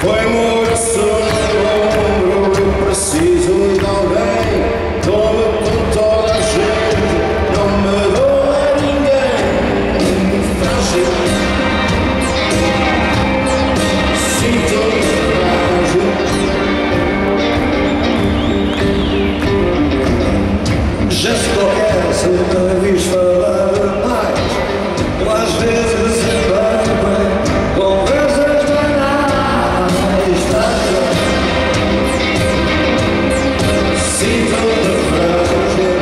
Põe-me o ombro, eu preciso de alguém. Dou-me com toda a gente, não me dou a ninguém. Frágil, sinto-me frágil. Já se qualquer se me vis falar demais, eu às vezes embarco conversas banais. Sinto-me frágil.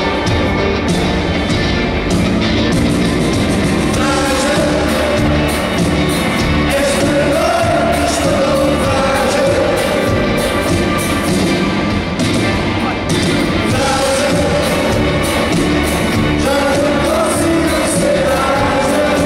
Frágil, esta noite estou frágil. Frágil, já não consigo ser ágil.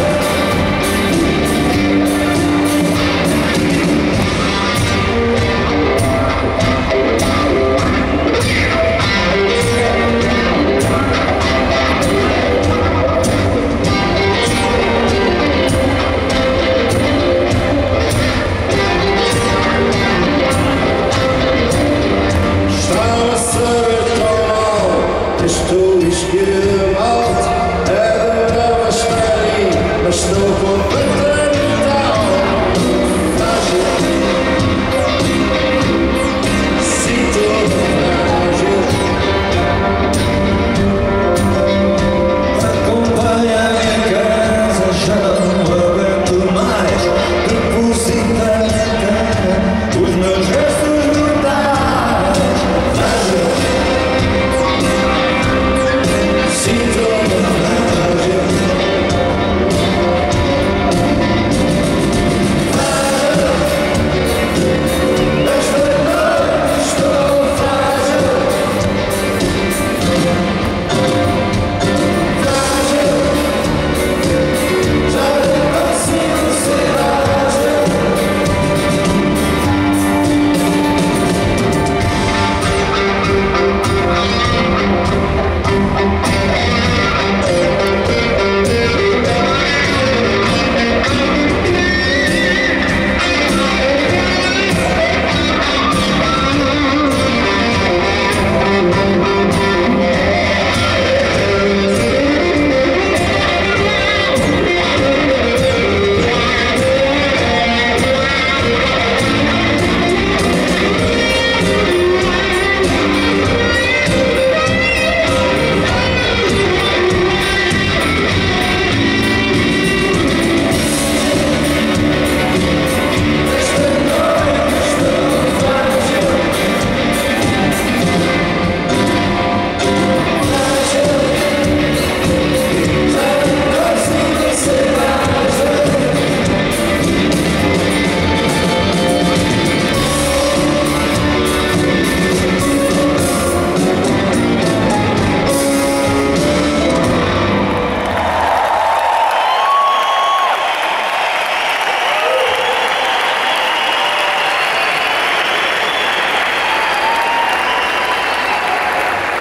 Estava a saber tão mal, estou esquivado.